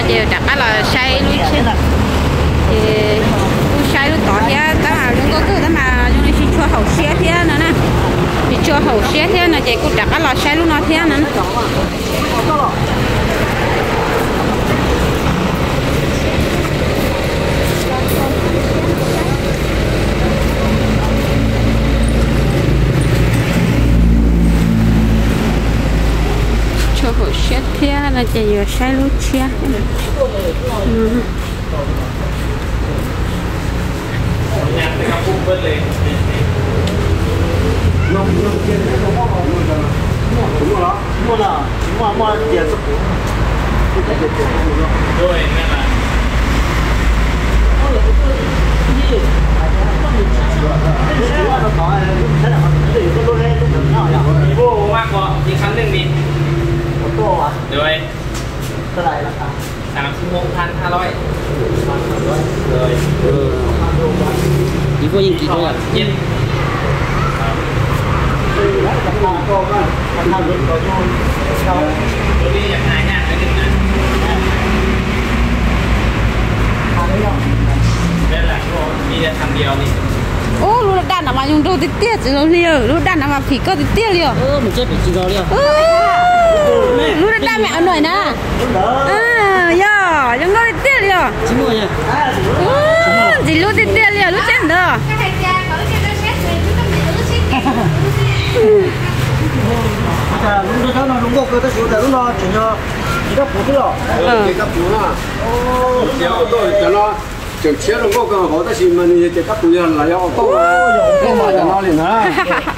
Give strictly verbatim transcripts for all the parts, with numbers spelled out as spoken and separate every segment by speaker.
Speaker 1: chiều chắc là say luôn chứ thì say luôn tỏ thế ta mà đừng có cứ ta mà chúng nó cho hậu xe thế nữa nè thì cho hậu xe thế là chị cũng chắc là say luôn nó thế nữa cho hậu xe thế là chị vừa say luôn xe
Speaker 2: đúng rồi đó mua là mua mua tiền số rồi nghe là vô mắc quá đi khám đừng đi một tô à rồi cái này là sắm mộtพันห้าร้อยrồi
Speaker 3: chỉ có những kỹ thuật
Speaker 2: nhìn đi nhập hai nha cái đừng này đây là đi ra thằng điều đi
Speaker 1: ô lúc đàn nó mà dùng đồ tiết tiết rồi liều lúc đàn nó mà phỉ cơ tiết tiết liều
Speaker 3: ơ mình chơi bị gì rồi liều
Speaker 1: lúc đàn mẹ ăn nổi nè à yo dùng đồ tiết tiết liều
Speaker 3: chín mươi nha
Speaker 1: chỉ lúc tiết tiết liều lúc chết nữa
Speaker 2: à lúc đó nó đúng có cái số đó nó chỉ cho chỉ có phụ thôi
Speaker 4: ờ chỉ có phụ à ô chiều tôi cho nó chừng chiều nó có cái họ ta chỉ mình chỉ có phụ là yêu tôi tôi mà cho nó liền hả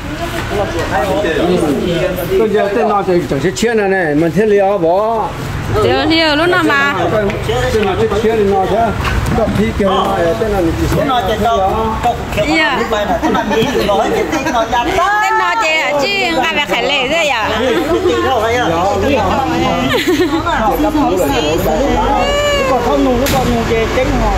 Speaker 4: tôi giờ tên nó thì chẳng sẽ chiều này này mình thấy liều bỏ
Speaker 1: liều liều lúc nào mà
Speaker 4: tên nó chiều chiều thì nó chứ có phi kiểu nó tên là gì
Speaker 2: tên nó chỉ đâu có kiểu mà lúc này là tên nó gì nói cái tên nó dám đó
Speaker 1: tên nó chỉ chứ ngay về khải lệ rồi à
Speaker 2: còn không nung nó còn nung chè trứng họ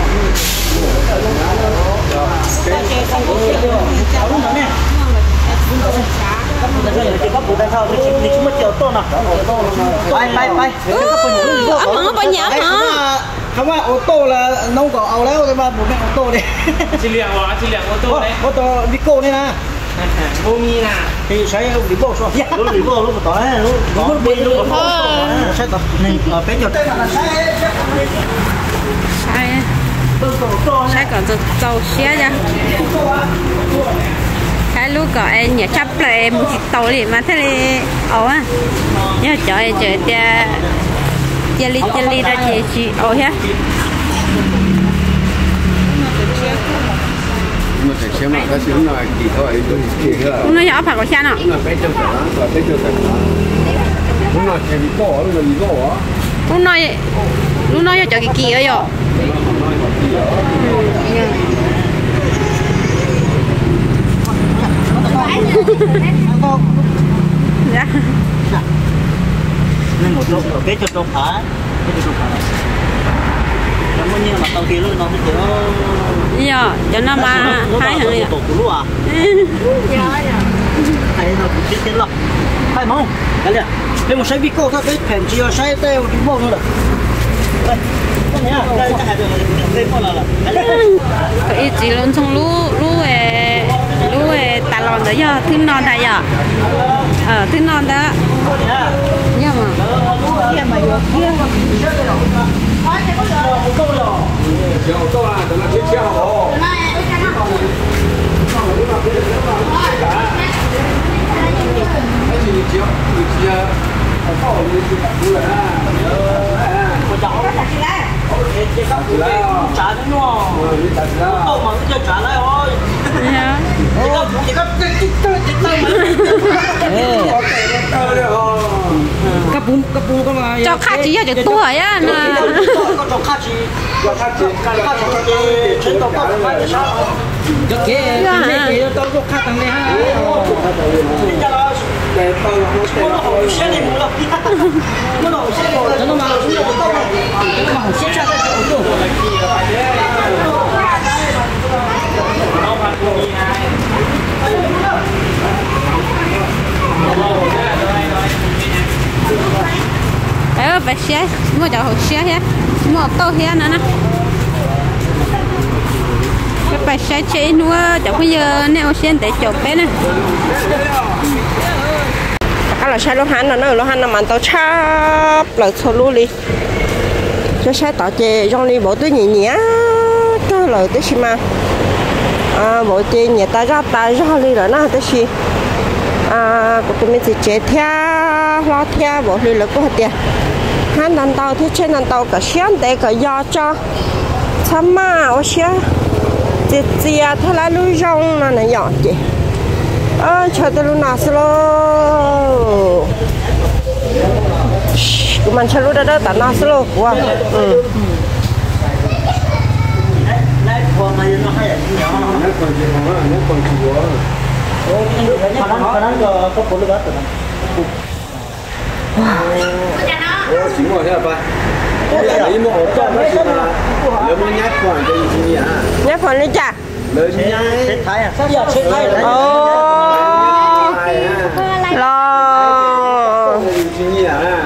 Speaker 2: bay bay bay
Speaker 1: không có nhảm hả
Speaker 2: không phải ô tô là nông có ảo léo thôi mà bố mẹ ô tô đi
Speaker 3: chỉ liền hóa chỉ liền ô tô đấy
Speaker 2: ô tô đi cô đây nè
Speaker 3: vô mi nè
Speaker 2: thì sẽ đi bộ xuống lúc đi bộ lúc tỏi lúc lúc đi lúc sẽ tập mình ở bên chỗ đây là xe
Speaker 1: sai sai còn cho cho xe nha cái lúc có em nhà chấp lại một chiếc tàu liền mà thế này ồ á nhớ chợ em chợ tia tia li tia li ra chị chị ồ ha
Speaker 4: mà phải xem mà cái chuyện này kỳ thôi kỳ thôi
Speaker 1: nó nhỏ phải có xe nào
Speaker 4: nó phải cho cả và phải cho cả lúc nào chạy đi cổ lúc nào đi cổ á
Speaker 1: lúc nói lúc nói cho cái kỳ ấy rồi dạ
Speaker 2: nên một lúc ở bên chỗ trống phá bên chỗ trống phá nó bao nhiêu mà tàu kia luôn nó mới chịu
Speaker 1: dạ cho nó mà hai thằng này
Speaker 2: tổ của lúa à hay nó cũng chết chết lắm hay không cái này thêm một cái video thôi cái phèn chia sai teo đi bộ nữa đây cái này đây cái hai đường đây có là
Speaker 1: cái chỉ luôn trong lú lú về lú về tà lòn đấy giờ thứ non đây giờ ờ thứ non đó nha mà kia mà vô kia
Speaker 4: chiều tôi là nó chiếc chiều hồ cái gì chiều gì chiều có gì thì đặt luôn à
Speaker 2: của cháu cái các cụ trả đúng không? Tôi mà cứ trả lại thôi. Cái các cụ cái các cái cái
Speaker 3: cặp bún cặp bún các bạn
Speaker 1: cho khách chỉ cho tuổi á nè
Speaker 2: cho khách chỉ cho khách chỉ khách chỉ trên tàu có phải là sao?
Speaker 3: cho kia cái kia tao có khách thằng này ha
Speaker 4: để tao
Speaker 2: nó hồi xe này một lần nó hồi xe một lần nó mà nó mà hồi xe ra cái chỗ đồ
Speaker 1: phải xe mua cho hậu xe hết mua tô hết nữa nè cái bài xe chế nữa cho bây giờ nếu xe để chụp bé nè
Speaker 5: cái là xe lô han nó nó lô han nó mang tàu chắp lại số lúa đi cho xe tàu chè trong đi bộ tới nhẹ nhẹ cho lời tới xí mà à bộ chè nhẹ ta ra ta ra đi rồi nó tới xí à của tụi mình thì chè theo lo theo bộ đi là có tiền hắn đàn tàu thì trên đàn tàu cả xe để cả do cho chăm mà ở xe chị chị thôi là lúa rong nó này nhỏ chị ơ chờ tôi luôn nào slow của mình chờ luôn đó đó tao nào slow quá ừ
Speaker 4: chỉ ngồi thế ba lấy một hộp cho nó chỉ là lấy một nhát khoản cho gì à
Speaker 5: nhát khoản đi chả
Speaker 4: lấy nhát
Speaker 2: chết thái à sao giờ chết thái đấy
Speaker 5: lo
Speaker 4: gì à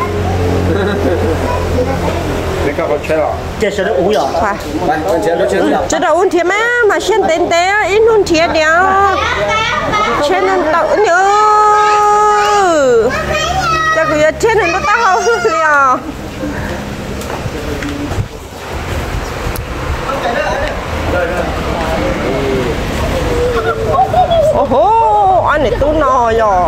Speaker 4: cái cặp chết rồi
Speaker 2: chết sẽ được uống rồi
Speaker 5: chết rồi uống thiệt mà mà xuyên tên té ít uống thiệt đéo xuyên nên tao nhớ chắc cứ chết nên nó tao liền ô hô anh này tôi nói rồi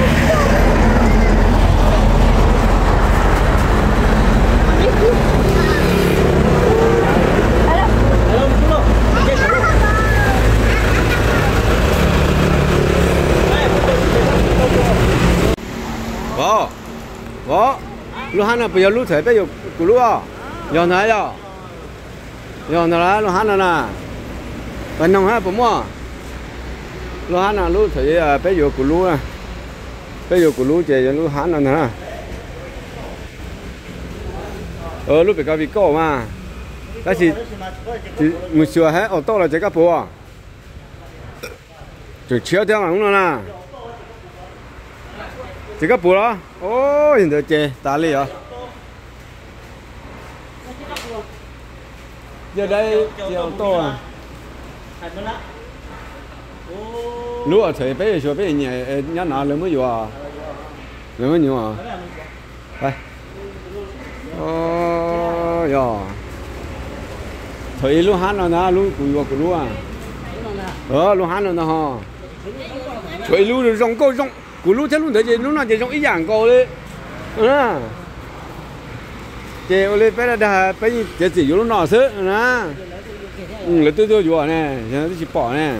Speaker 4: vợ vợ lúc hắn là bây giờ lúc thấy bây giờ của lúc à giờ này giờ giờ này là lúc hắn là nè bên nông ha bố mua lúc hắn là lúc thấy bây giờ của lúc à bây giờ của lúc chơi giờ lúc hắn là nè ờ lúc bị cái bị cổ mà cái gì một sửa hết ô tô là chơi cái bố à chỉ chiếu theo mà không nè chỉ cái bùa đó, ôi hiện tại chơi ta li à, giờ đây chiều to à, lúa ở thời bây giờ bây giờ nhà nhà nào lớn mới vừa, lớn mới nhiều à, đây, ôi giờ, thời lúa hắn rồi nè, lúa cùi vào cùi lúa à, ờ lúa hắn rồi nè ha, thời lúa rồi rong câu rong cú lú chết luôn thấy gì lúc nào chỉ trong ý giảng cô đi, à, chị ơi bây giờ bây giờ chỉ lúc nào chứ, nè, ừ là tôi tôi vừa nè, giờ tôi chỉ bỏ nè,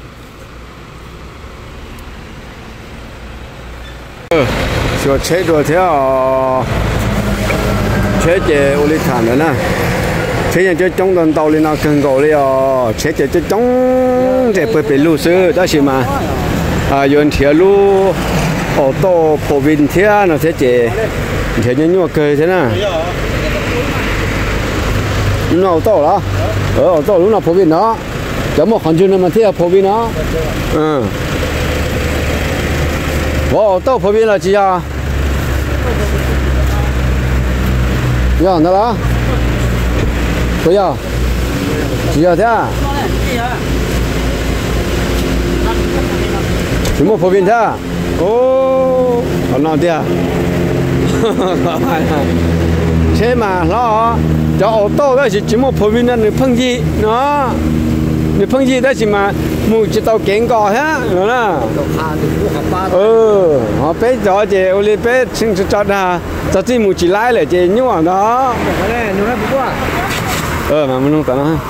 Speaker 4: cho chế đồ theo, chế chị ơi thản nữa nè, chế nhà chơi trong đoàn tàu lên nào cần cầu đi à, chế chị chơi trong để bơi bơi lú sư đó gì mà. à yon thiệt lu ô tô phổ biến thiệt nó thế chị thiệt như nhau cười thế nào lúc nào ô tô đó ở ô tô lúc nào phổ biến đó giống một con chim mà thiệt phổ biến đó ừ ô tô phổ biến là gì à giờ nó đó bây giờ gì à thế à chỉ một phổ biến thế à? Ô, còn nào thế? Thế mà lo cho ô tô đó chỉ chỉ một phổ biến là người phân gì nó, người phân gì đó chỉ mà mua chỉ tàu kiện cò hết, rồi nè. Ừ, họ bé cho chị Oli bé xin cho ra, cho chị mua chỉ lái lại chị nhúng vào đó. Ờ mà mình không tận nó.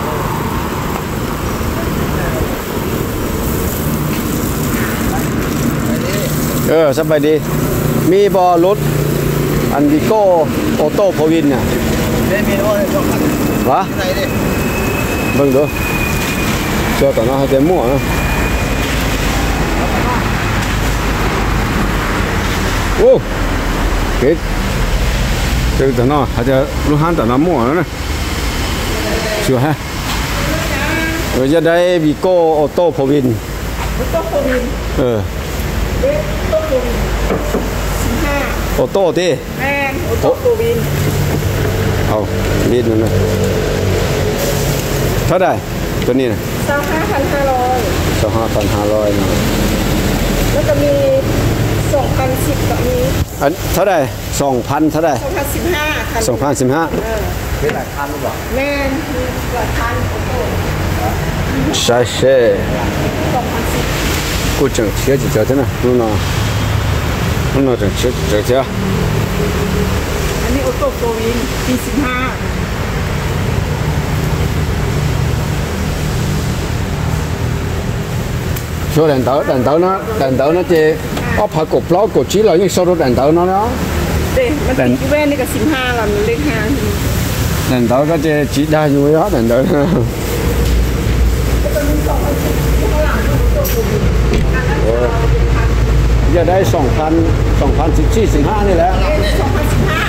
Speaker 4: ờ sắpไปđiมีบอรถอันวิโก้ออโต้พอวินน่ะวะเบิ่งดูเจอตอนนั้นเขาจะมั่วนะโอ้เฮ้ยเจอตอนนั้นเขาจะรู้หันตอนนั้นมั่วแล้วนะชัวร์ฮะเราจะได้วิโก้ออโต้พอวินเออô tô đi, ô tô ลิตรนึงนะเท่าไหร่ตัวนี้นะ
Speaker 5: สองห้าพันห้าร้อย
Speaker 4: สองห้าพันห้าร้อยนะ
Speaker 5: แล้วก็มีสองพันสิบก็มี
Speaker 4: อันเท่าไหร่สองพันเท่าไหร่
Speaker 5: สองพันสิบห้าคัน
Speaker 4: สองพันสิบห้า
Speaker 3: เป็นหลายพันหรือเปล่า
Speaker 5: แม่นมีกว่าพันโอ้โห
Speaker 4: ใช่ใช่
Speaker 5: สองพันสิบ
Speaker 4: กู整贴几条的呢？弄了，弄了整贴整贴。
Speaker 5: อันนี้โอโต้โฟวินปีสิบห้า
Speaker 4: số đèn tàu đèn tàu nó đèn tàu nó chỉ ốp phải cột lót cột chỉ là những số đó đèn tàu nó đó
Speaker 5: เด็มันติดอยู่แว่นนี่ก็สิบห้าละมันเลขห้า
Speaker 4: đèn tàu nó chỉ chỉ đa như đó đèn tàu giờ đây sòngพันสองพันสิบสี่สิบห้านี่แหละ
Speaker 5: สองพันสิบห้า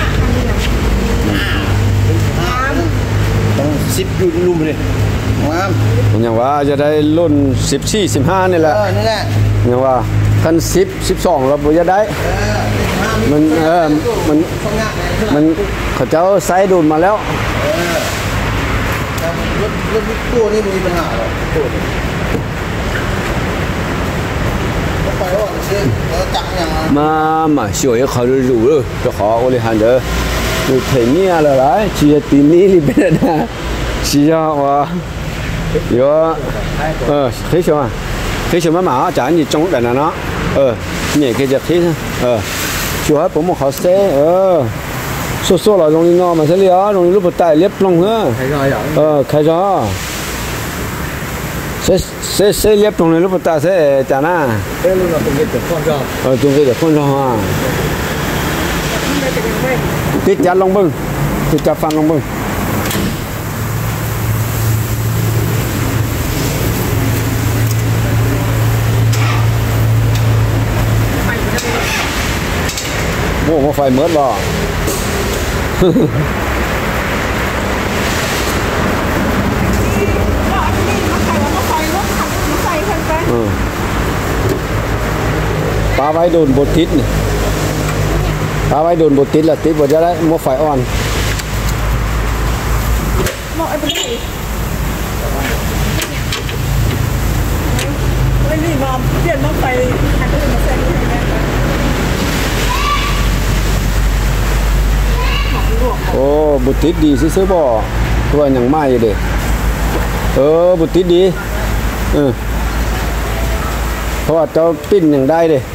Speaker 3: ต้องสิบยูรูมเลยงาม
Speaker 4: อย่างว่าจะได้รุ่นสิบสี่สิบห้านี่แห
Speaker 3: เอ
Speaker 4: ละ
Speaker 3: อนี่แหละ
Speaker 4: อย่างว่าคันสิบสิบสองเราบ่จะได้มันเออมันมันเขาเจ้าไซส์ดูดมาแล้ว
Speaker 3: รถรถตู้นี่มีปัญหาหรอตู้ไปว่าซื้อเราจักอย่าง
Speaker 4: มามาช่วยเขาดูดูเลยจะขอโอเลฮันเดอร์ดูเทนี่อะไรไรชีตีนี่ลิเบนนะชียว่า有呃可以什么可以什么嘛讲你中等的呢呃你也可以叫可以呃就还不么好塞呃说说了容易闹嘛这里啊容易路不带裂崩啊
Speaker 3: 开啥呀？
Speaker 4: 呃开啥谁谁谁裂崩了路不带谁讲呢
Speaker 3: 这路上都给得放上。
Speaker 4: 呃准备的放上啊ติดจัดลงบึ้งติดจัดฟังลงบึ้งโอ้มาไฟเมิดบ่ปลาไว้โดนบดทิศนี่ปลาไว้โดนบดติดละติดบดจะได้หม้อไฟอ่อน
Speaker 5: มองไอ้เป็นนี่ไม่นี่มอมเปลี่ยนมองไปใครก็จะมาแซงนี่ให้แม่
Speaker 4: โอ้บดติดดีซื้อๆบ่ตัวอย่างไม่เด้เออบดติดดีเออเพราะว่าเจ้าปิ้นอย่างได้เด้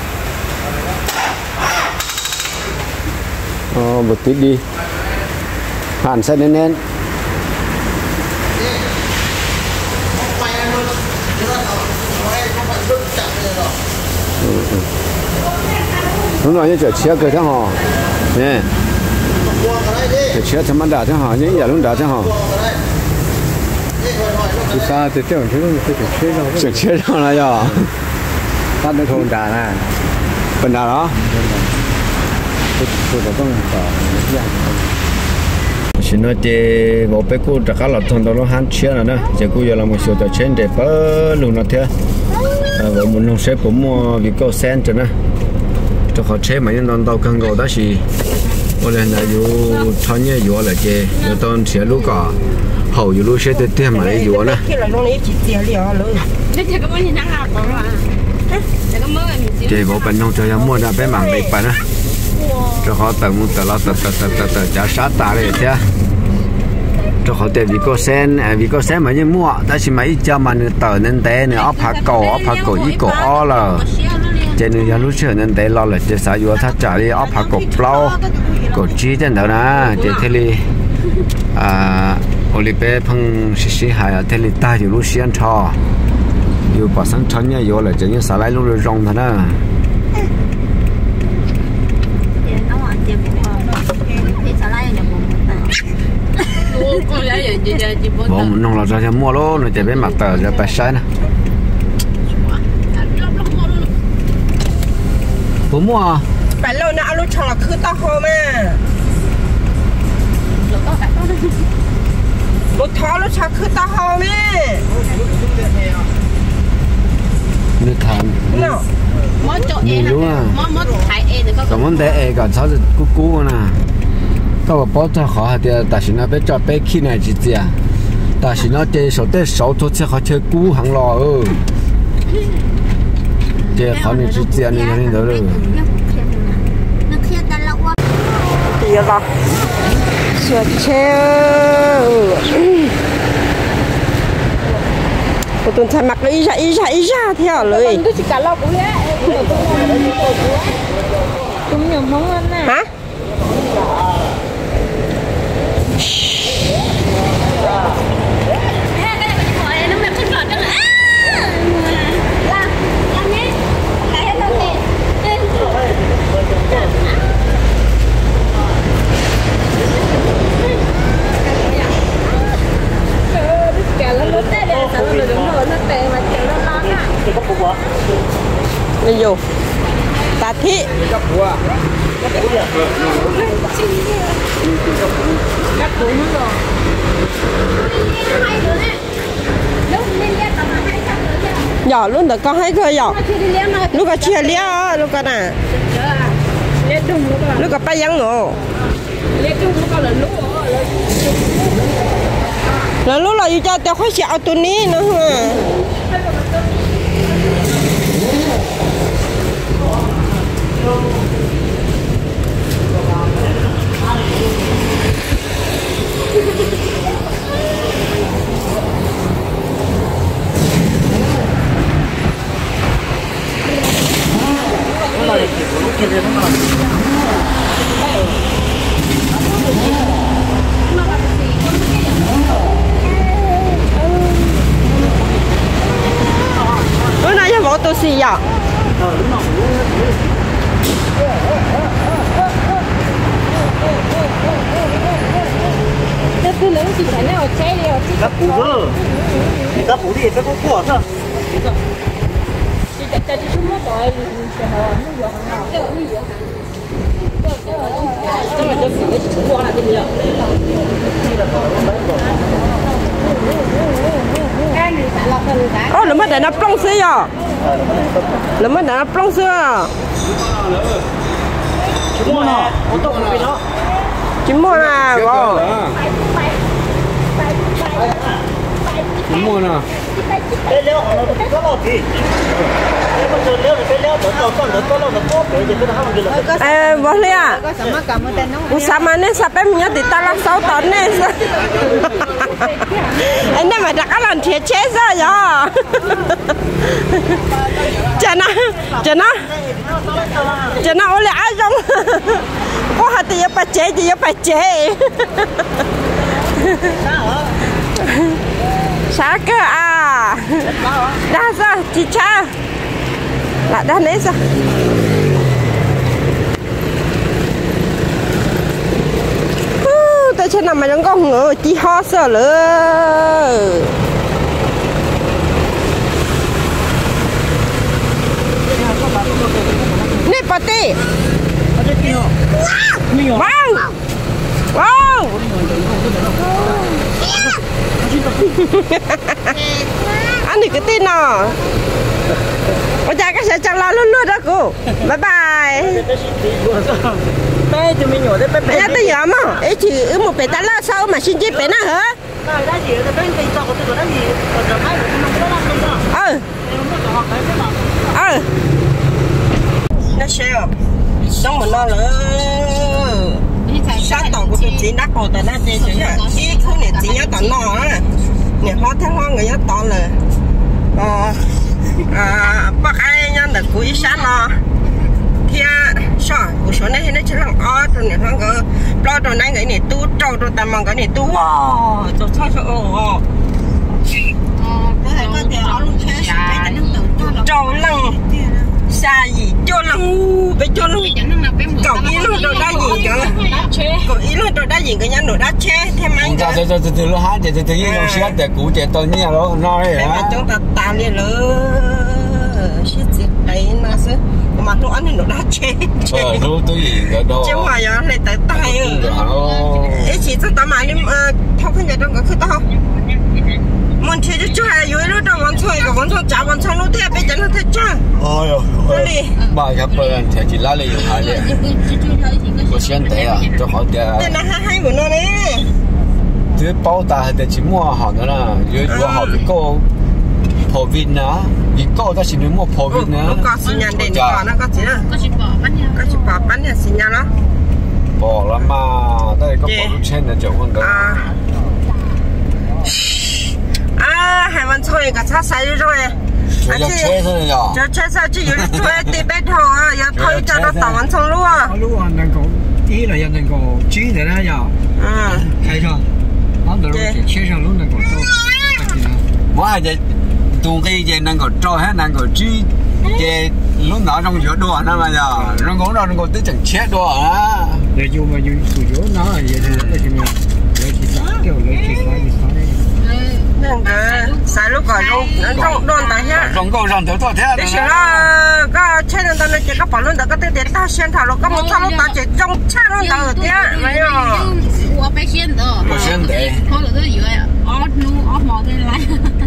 Speaker 4: อ๋อบดติดดีผ่านเส้นแน่นๆlúc nào như chở chia cơ thế hả nè chở chia thằng ăn đá thế hả những nhà luôn đá thế hả
Speaker 3: thì sao thì tưởng chứ không chở chia đâu
Speaker 4: chở chia đâu là giờ
Speaker 3: bắt được thôn đá nè
Speaker 4: phần đá đó
Speaker 3: tôi cóต้องต่ออย่าง
Speaker 4: xin nói thì bộ bé cô đã khá là thằng đó nó han chia rồi nè giờ cô giờ làm một số trò chơi để bớt luôn nó thế và muốn nông sẽ cũng mua vì có sen cho nè cho họ chế mà những tàu cần cầu đó thì ở đây là dù thằng nhé dù là chế dù tao sẽ lúc cả hậu dù lúc sẽ tới tiền mà lấy dù nè chế bộ bên nông cho mua ra bé mảng bịch bà nè cho họ tự muốn tự lo tự tự tự tự tự trả sát ta đấy thế cho họ để vì có sen vì có sen mà như mua đó chỉ mấy cho mà người tờ nên té nữa ốp hạt cầu ốp hạt cầu ý cổ o là trên người lúc trước nên té lo là chỉ sao vừa thắt trả đi ốp hạt cầu plau cầu chi trên đó nè chỉ thế li à Olive phong xí xí hay là thế li ta dù lúc xuyên cho dù bảo sáng chọn nha dù là chỉ như sao lại lúc rồi rong thôi nè bố mình nông là ra cho mua luôn rồi chỉ biết mặt tờ ra bài sai nè bố mua
Speaker 5: phải lâu nữa lúc cho là cứ tao hôm à lúc thó lúc cho cứ tao hôm á
Speaker 4: nước thàn
Speaker 1: món chỗ e
Speaker 4: đúng à
Speaker 1: món món thái e được
Speaker 4: còn món té e còn sáu giờ cú cú nè có bảo cho họ thì ta chỉ nó biết cho bé khi này chỉ gì à ta chỉ nó chơi số tết sáu thôi sẽ họ chơi cú hàng lò ơ chơi họ này chỉ gì này này đó rồi
Speaker 5: thì là sửa treo của tuần thay mặc ý ra ý ra ý ra theo lời hả bây giờ ta thị nhỏ luôn được có hai cơ nhỏ lúc có chia lia lúc có nè lúc có bay giăng nữa là lúc là yêu cho tao khoái xạo tụi ní nữa hả bữa nay cho bộ tôi xì à
Speaker 2: các cụ nữa các cụ đi các cụ của sao
Speaker 5: ô nó mới để nó plong xí à nó mới để nó plong xí à
Speaker 2: chúng mua nè ô tô nó nó
Speaker 5: chính mua à wow
Speaker 4: chính mua nè
Speaker 2: cái leo nó có lo gì cái con leo cái leo nó to con nó to nó to cái gì cái nó không được
Speaker 5: ê bố lia u sao mà nên sao em nhớ thì ta làm sáu tấn nên anh em mà đặt cái lần thiệt chết ra rồi chờ nó chờ nó chờ nó ô lẽ giống có hạt thì phải chế thì phải chế sao cơ à đa ra chị cha là đa nấy sao tôi cho nằm mà trong con ngựa chỉ ho sợ lỡ nè bà tì wow wow anh thì cái tin nào bây giờ cái sẽ chẳng lo luôn luôn đó cô bye bye
Speaker 2: bé thì mình nhỏ đấy bé bé
Speaker 5: anh tới giờ mà ấy chỉ ở một bé ta la sao mà xin chết bé nào hả
Speaker 2: cái đó gì cái bên cây trồng cái đó gì còn cái nó không có làm đâu
Speaker 5: ờ ờ nó sao xong mình lo lỡ sát tàu của tôi chỉ đắt hồ tại nó chơi chơi à ít không này chỉ nhớ tao nó á nè hoa thang hoa người nhớ tao là ờ à bác ai nhân được của sát nó thì sao của số này nó chỉ là ó rồi nè nó có lo rồi này cái này tu trâu rồi tao mong cái này tu wow cho sao sao ồ trâu lăng xa gì cho lăng với cho lăng cậu ý luôn rồi đã gì cơ cậu ý luôn rồi đã gì cái nhân rồi đã che thêm anh
Speaker 4: từ từ từ từ lúc hát từ từ nhiên ông xét để cụ trẻ tôi nhớ đó nói đấy
Speaker 5: mà chúng ta tạo lên lỡ xét diệt đấy nó sẽ mà nó ăn thì nó đã che
Speaker 4: ờ đúng tôi gì cái đó
Speaker 5: chứ mà giờ này tới tay ấy chỉ cho tao mà nhưng thao cái nhà trong cái khứ tao muốn chơi chứ chơi rồi lúc đó muốn chơi cái muốn chơi chả muốn chơi lúc thế bây giờ nó thế chơi
Speaker 3: ôi ơi mà gặp bữa thì chỉ lá lấy hai đấy có xem đấy à cho họ để
Speaker 5: thế là hai hai bữa nó đấy
Speaker 3: thứ bao ta thì chỉ mua họ nữa là dưới chỗ họ bị cô phổ vin nữa bị cô ta chỉ muốn mua phổ vin nữa
Speaker 5: có sinh nhật để nó nó có gì nữa có chỉ bỏ bánh nha có chỉ bỏ bánh nha sinh nhật đó
Speaker 3: bỏ lắm mà đây có bỏ lúc trên là chỗ con đó
Speaker 5: à haiวันchơi cả sao sai rồi
Speaker 3: cho chơi thôi nhở
Speaker 5: cho chơi sao chứ giờ chơi đi bé thò à giờ thôi cho nó tàu ăn xong luôn à
Speaker 2: luôn à năng cầu ý là năng cầu chỉ để nó nhở
Speaker 5: ừ
Speaker 2: hay chưa hắn được rồi chơi sang luôn năng cầu to
Speaker 3: mỗi hai giờ tu cái gì năng cầu to hết năng cầu chỉ về lúc nào trong giữa đùa nó mà giờ nó cũng đâu nó cũng tới chẳng chết đùa á
Speaker 2: để dù mà dù chủ yếu nó là vậy thì cái gì mà lấy chỉ sáng kiểu lấy chỉ phải gì sáng đấy
Speaker 5: nên cái sai lúc gọi luôn nó trong đồn tại nhá
Speaker 3: trong câu rằng tôi thế
Speaker 5: đấy là cái trên đường này chỉ có bảo luôn đó cái tiền tiền ta xuyên thảo luôn có một thằng ta chỉ trong cha luôn đó thế mấy à
Speaker 1: 我被选的，
Speaker 3: 我选的，
Speaker 1: 可能都以为哦弄哦毛的来。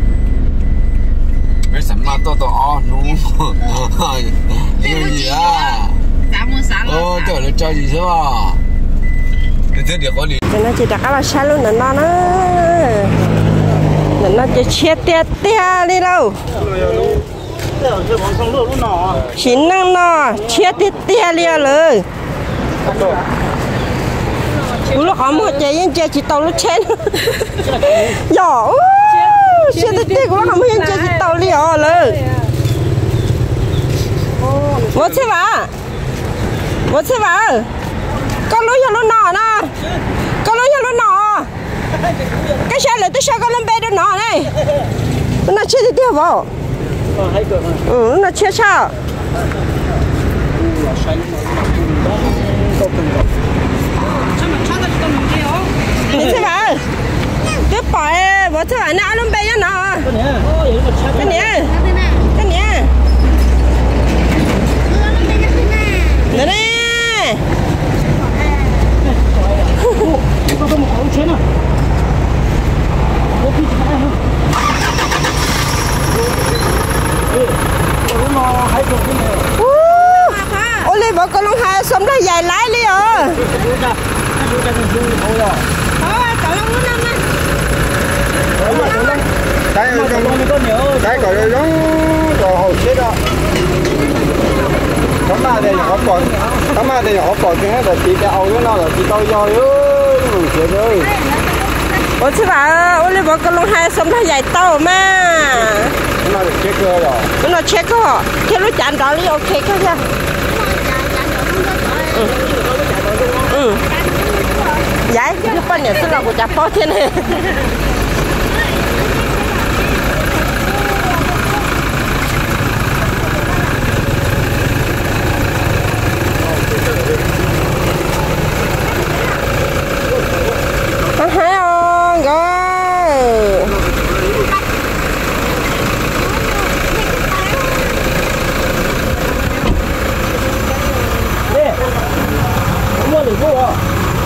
Speaker 3: 为什么多多哦弄？有你啊！
Speaker 1: 咱们啥了？
Speaker 3: 哦，对了，着急是吧？你这里好哩。
Speaker 5: cho nên chỉ đặt cái là sai luôn nữa nó nó nó chỉ chết tiệt tiệt đi đâu chỉ năng nó chết tiệt tiệt đi rồi lúc họ mua chơi nhưng chơi chỉ tàu lúc chết giỏi chết tiệt tiệt lúc họ mua chơi chỉ tàu đi rồi mua xe vào mua xe vào con lúa cho nó nọ nè con lúa cho nó nọ cái xe này tôi sao con lên bê đó nọ này nó chết thì tiêu vào ừ nó chết sao đi xe vào cái bỏi bỏ xe vào nó lên bê cho nọ cái này cái này đây đây
Speaker 2: có có một ống chén à có pizza hay không nó hay còn cái này
Speaker 5: ôi lấy vợ con long hai sống đó dài lái đi à
Speaker 3: cái cái gọi là giống đồ hồ chết đó tấm mà đây họ còn tấm mà đây họ còn cái hết là chỉ cái âu nó là chỉ tao voi ơi mừng chuyện ơi
Speaker 5: ôi chứ bà ôi lấy vợ con long hai sống đó dài tao mà
Speaker 3: nó được chết cơ rồi
Speaker 5: nó chết cơ thế lúc chạm đó đi ok cơ nha ừ ừ vậy lúc bên nhà tôi là của chả bao thế này có thấy không rồi
Speaker 2: mua được vô à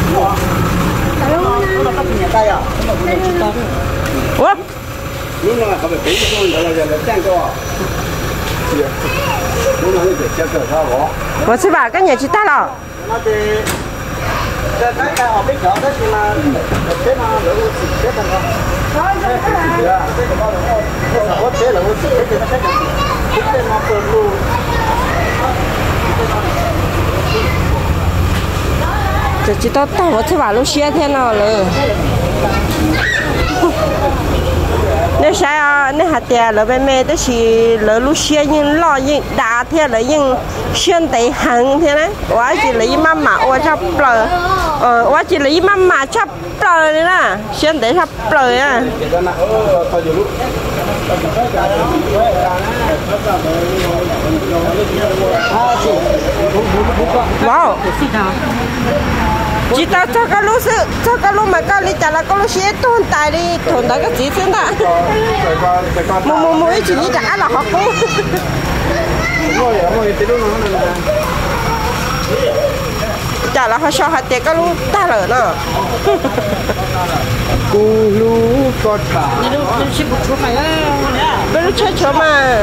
Speaker 2: nó là nhà tay à
Speaker 5: ủa
Speaker 3: lúc nàoเขาไปปีนต้นแล้วจะแจ้งตัวlúc nào thìจะเกิดข้าวหรอ
Speaker 5: ủa chứ bà cái nhà chị ta là
Speaker 2: nó thì cái cái cái ở bên chỗ đó thì mà thế mà lỡ chết thành không thôi cái cái cái bao nhiêu cái có thế là cái cái cái cái cái nó còn luôn
Speaker 5: giờ chị ta tao ủa chứ bà lúc xe thế nào rồi nếu sao nếu hạt tiền là bên mẹ đó thì lỡ lúc xe nhưng lo nhưng đã thế là nhưng xuyên tây hàng thế này quá chỉ lấy mắm mà quá chấp bờ ờ quá chỉ lấy mắm mà chấp bờ đấy nè xuyên tây chấp bờ à wow chị ta cho cái lúa sự cho cái lúa mà cái đi trả là cái lúa xe tồn tại đi tồn tại cái gì thế nào mua mua mua chỉ đi trả là họ cũng trả là họ cho họ tiền cái lúa ta rồi nè
Speaker 3: cu lú
Speaker 2: có cả
Speaker 5: bây giờ chơi chỗ mà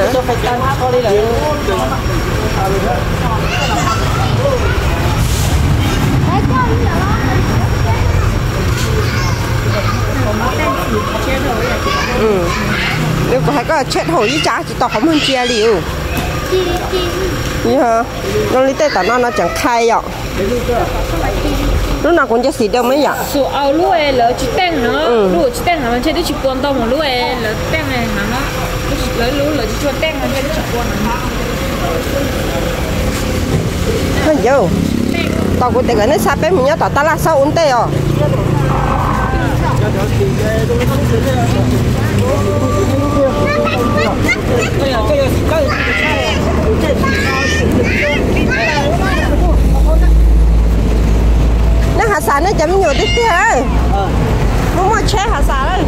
Speaker 5: ừ nếu có hay có chết hồi với cha chỉ tao không hơn chia liều như hả nó lấy tay tao nó nó chẳng khai vậy lúc nào cũng cho xịt đâu mấy vậy
Speaker 1: số ao lúa lỡ chỉ tên nữa lúa chỉ tên là mình chơi đi chỉ quan tâm một lúa lỡ tên này mà nó lỡ lúa lỡ chỉ cho tên mình chơi đi chỉ quan
Speaker 5: thôi vô tao cũng để cái nó sao bé mình nhớ tao ta là sao ổn tê à nó hạt xả nó chấm nhiều tí tí ơi muốn mà chế hạt xả đó